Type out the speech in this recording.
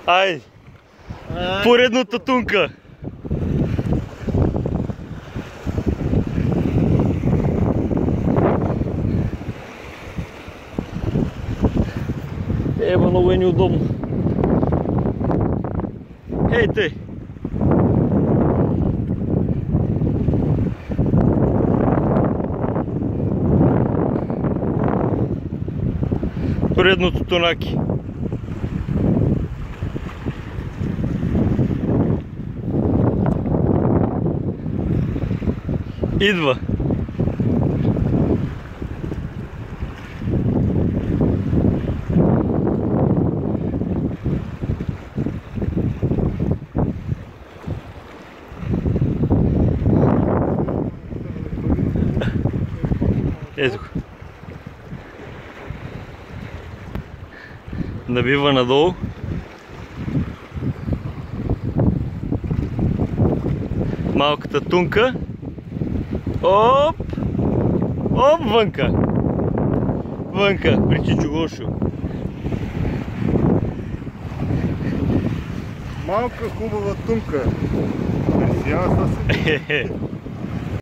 Айде! Поредната тунка! Ева, много е неудобно. Ей, тъй! Поредното тонаки. Идва. Ето го. Набива надолу. Малката тунка. Оп! Оп, вънка! Вънка, при Чичугошо. Малка хубава тунка. Пресява се.